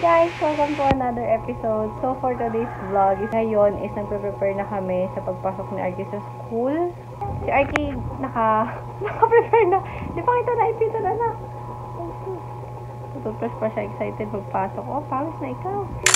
guys! Welcome to another episode. So for today's vlog, ngayon is nagpe-prepare na kami sa pagpasok ni Arky sa school. Si Arky naka-prepare na. Di pa kita naipita na. Tutupres pa siya, excited magpasok. Oh, pawis na ikaw.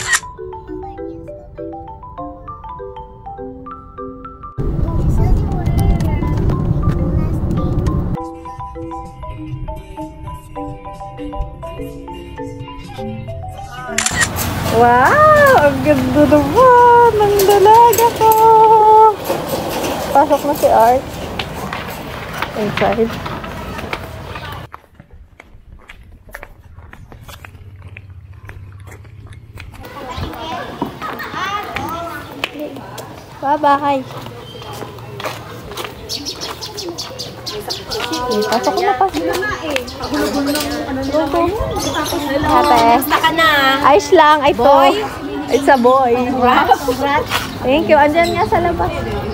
Wow! Ang ganda naman ng dalaga ko! Pasok na si Art. Inside. Bye-bye! Pasok na pa. Ate. Basta ka na. Ayos lang. Ito. Boy? It's a boy. Thank you. Andyan nga sa labas.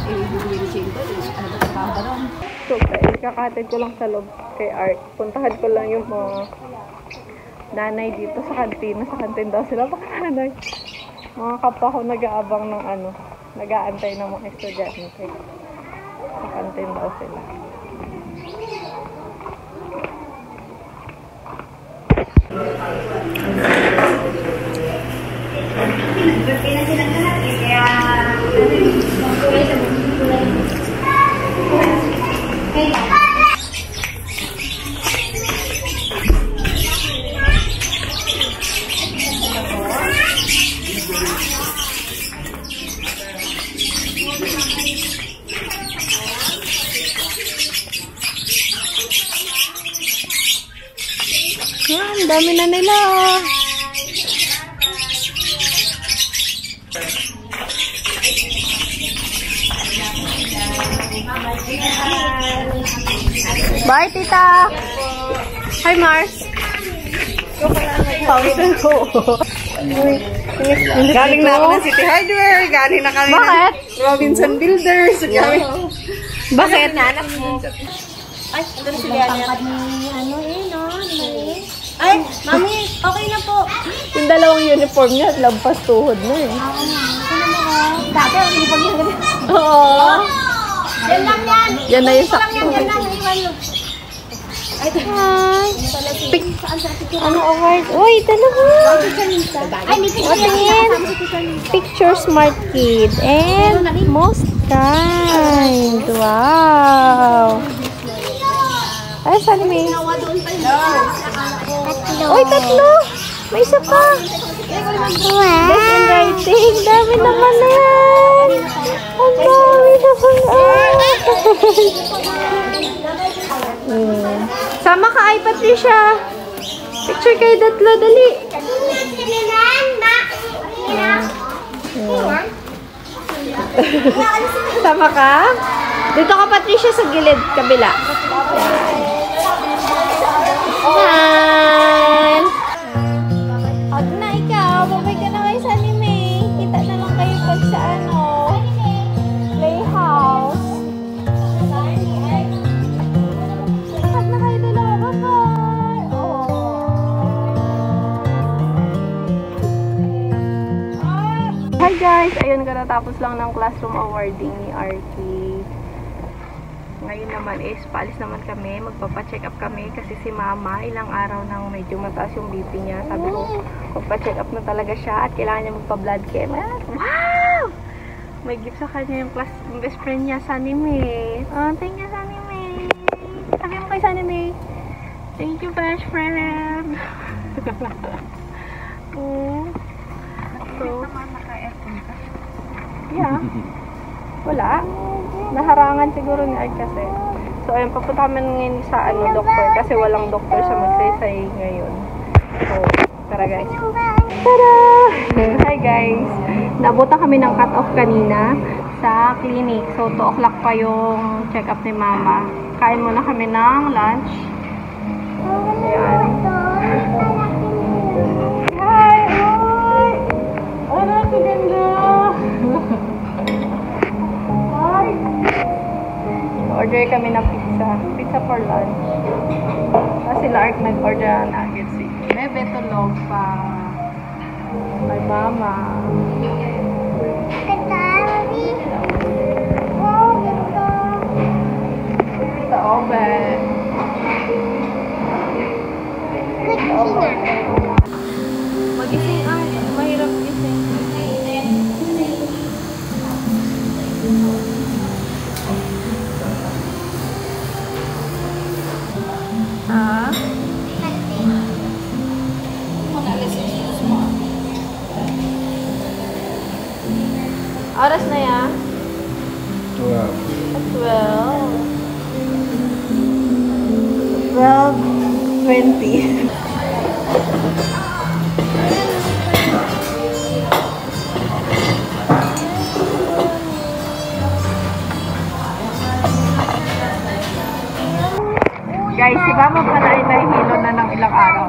So guys, kakatid ko lang sa loob kay Art. Puntahan ko lang yung mga nanay dito sa kantina. Sa kantin daw sila. Baka nanay. Mga kapwa ko nag-aabang ng nag-aantay ng mga estudyante. Sa kantin daw sila. Ang dami na nila. Bye, tita. Hi, Mars. Powder ko. Galing na ako ng City Hardware. Galing na kami Bakit? ng Robinson Builders. Bakit? Nanak mo. Ay, ito na si Liana. Ay, mami, okay na po. Yung dalawang uniform niya, lampas tuhod na eh. Dati, hindi pa ganyan. Oo. Yan lang yan. Yan na yung sakto. Yan lang, iwan mo. Hi. Ano award? Uy, dalawa. Ay, may Picture Smart Kid and Most Kind. Wow. Ay, saan may? Uy, tatlo. May isa pa. Best in writing. Dami naman na yan. Ang dami naman. Sama ka ay, Patricia. Picture kayo tatlo. Dali. Sama ka? Dito ka, Patricia, sa gilid. Kabila. Yan. At na ikaw, babay ka na kayo sa anime. Kita na lang kayo pag sa playhouse. At na kayo dalawa, bye-bye. Hi guys! Ayun, katatapos lang ng classroom awarding ni Arky. Ngayon naman is, paalis naman kami. Magpapa-check up kami kasi si Mama, ilang araw nang medyo mataas yung BP niya. Sabi ko, magpa-check up na talaga siya at kailangan niya magpa-blood chem. Wow! May gift sa kanya yung best friend niya, Sunny May. Oh, thank you, Sunny May. Sabi mo kay Sunny May. Thank you, best friend. So, yeah. Wala. Naharangan siguro ni Art kasi. So, ayun, papunta kami ngayon sa doktor kasi walang doktor sa magsaysay ngayon. So, tara guys. Tada! Hi guys! Nabutan kami ng cut-off kanina sa clinic. So, 2 o'clock pa yung check-up ni Mama. Kain muna kami ng lunch. Ayan. Hi! Oy! Ano, kaganda! Order kami ng pizza. Pizza for lunch. Tapos sila Art nag-order ng nuggets. Bebe, tulog pa. Kay mama. Katari. Wow, ganda. Sa oven. Good Magising ay. Mahirap gising. Ha? Oras na yan? 12. 12:20. Guys, si Mama pala ay nahihilo na ng ilang araw.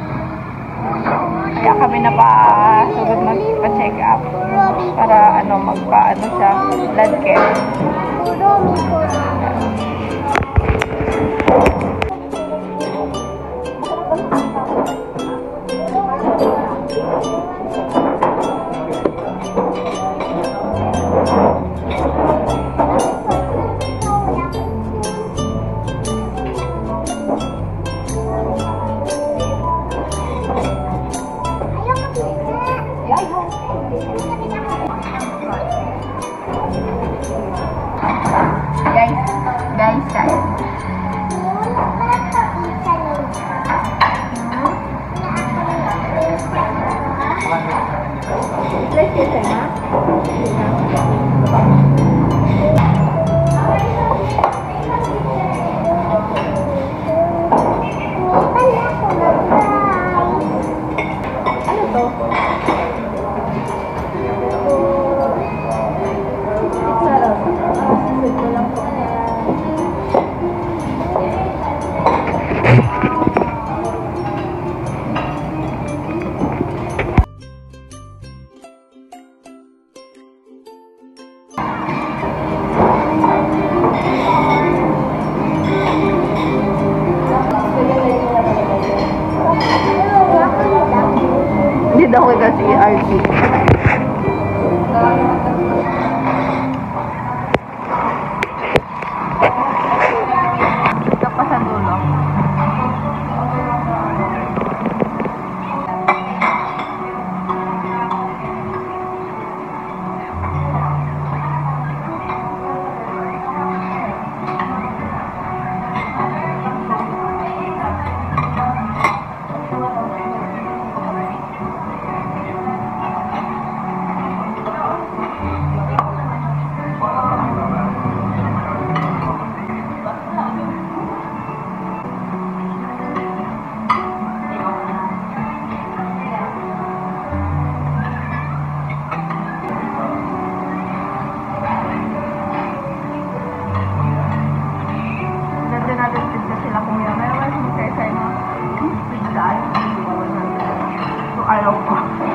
Kaya kami na pa-sugod magpa-check up para magpa-ano siya, blood care. Guys. Ano to? Hindi daw kita si RP. Ito pa sa dulo. Ayaw ko.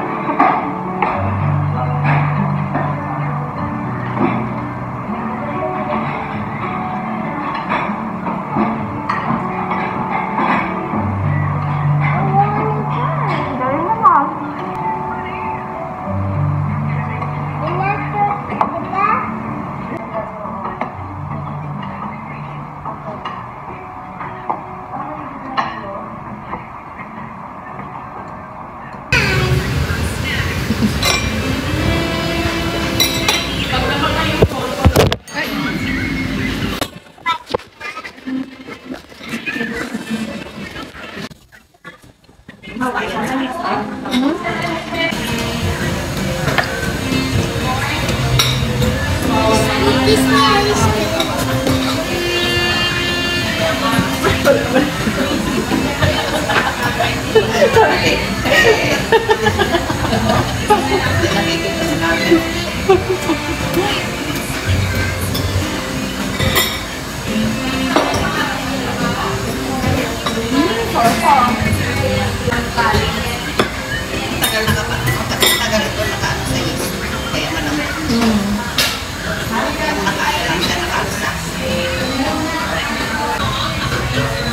Galing naman.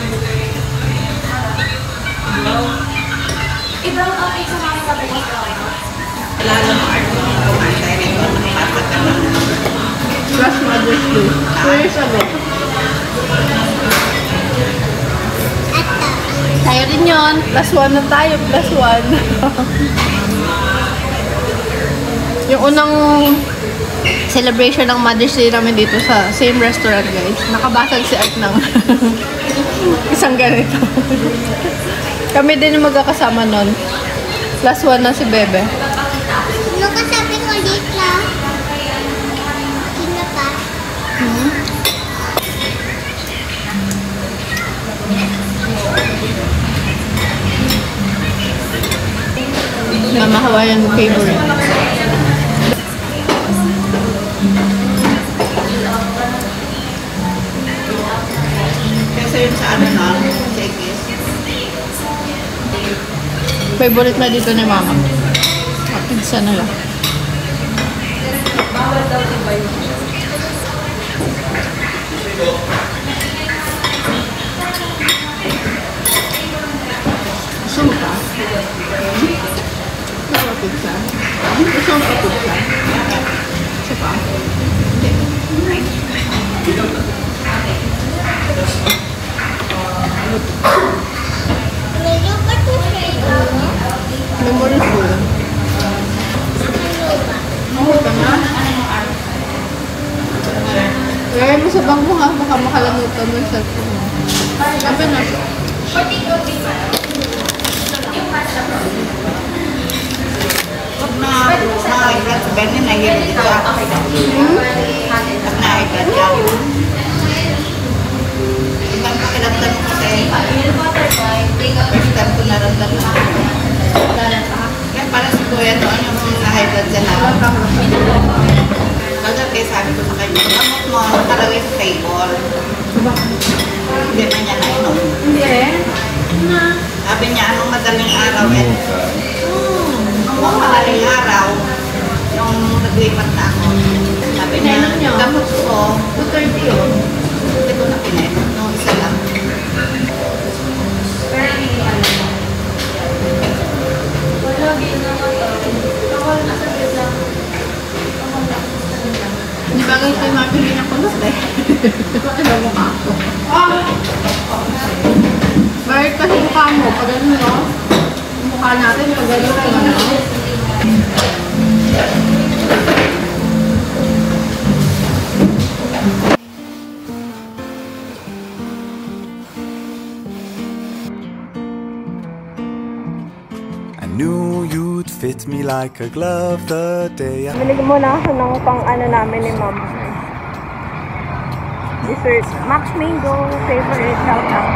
Ibang okay sa mga kapatid ko. years ago? 2 years ago. Tayo din yun. +1 na tayo. +1. Yung unang celebration ng Mother's Day namin dito sa same restaurant, guys. Nakabasag si Art ng isang ganito. Kami din yung magkakasama nun. +1 na si Bebe. Ano ka sabi ko dito? Sino pa? Mama Hawaiian favorite. Kasi yun sa ano na, Chekis. Favorite na dito ni Mama. Pizza na lang. Gusto mo ka? Gusto mo pizza? Gusto mo pa pizza? Gusto pa? Medyo pa to siya. Memory full. Mahal ka na? Lagay mo sa bag mo ha, baka makalamutan mo yung cellphone mo. Sabi na. Pag na-high-blood sa Benny, nahihirap dito ako. Pag na-high-blood ka. Ibang pakiramdam ko kasi, first time ko naramdaman. Kaya para si Kuya noon yung na-high-blood siya na. Bagat kaya sabi ko sa kanya, gamot mo, nakalagay sa table. Hindi na niya nainom. Hindi. Sabi niya, anong madaling araw eh. Anong madaling araw, yung naglipat na ako. Sabi niya, gamot ko, 2:30 yun. Hindi ko na pinainom, nung isa lang. Hindi ba guys, yung mabili niya ko lang eh. Bakit ba mukha ako? Bakit kasi mukha mo? Pag ano no? Mukha natin, pag ano na ano. I knew you'd fit me like a glove the day I... Bili muna ako ng pang ano namin ni Mama. Dessert. Max Mango. Favorite. Shout out.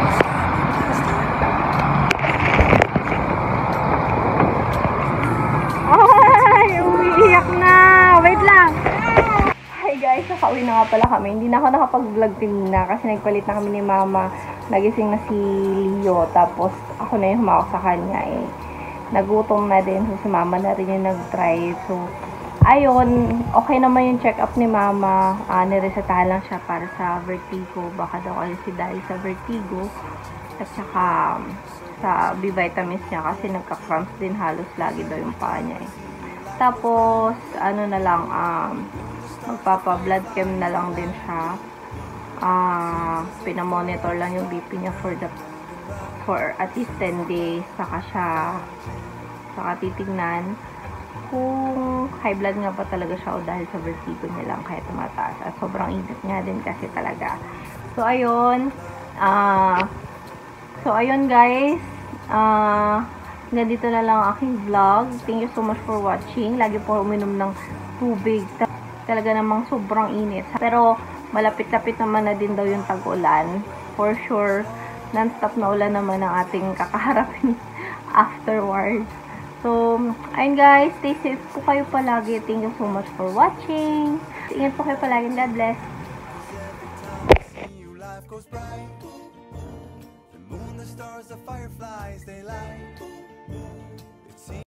Ay! Umiiyak na! Wait lang! Hi guys! Nakauwi na nga pala kami. Hindi na ako nakapag-vlog kanina kasi nagpalit na kami ni Mama. Nagising na si Leo. Tapos ako na yung humawak sa kanya eh. Nagutom na din. So, si Mama na rin yung nag-try. So, ayun. Okay naman yung check-up ni Mama. Niresetahan lang siya para sa vertigo. Baka daw kasi dahil sa vertigo. At saka sa B-vitamins niya kasi nagka-cramps din halos lagi daw yung paa niya eh. Tapos, ano na lang, magpapa-blood chem na lang din siya. Pinamonitor lang yung BP niya for at least 10 days. Saka titignan kung high blood nga pa talaga siya o dahil sa vertigo niya lang kaya tumataas. At sobrang init nga din kasi talaga. So, ayun. Guys. Ganito na lang ang aking vlog. Thank you so much for watching. Lagi po uminom ng tubig. Talaga namang sobrang init. Pero, malapit-lapit naman na din daw yung tag-ulan. For sure, non-stop na ulan naman ang ating kakaharapin afterwards. So, ayun guys, stay safe po kayo palagi. Thank you so much for watching. Ingat po kayo palagi. God bless. Life goes bright. The moon, the stars, the fireflies, they light.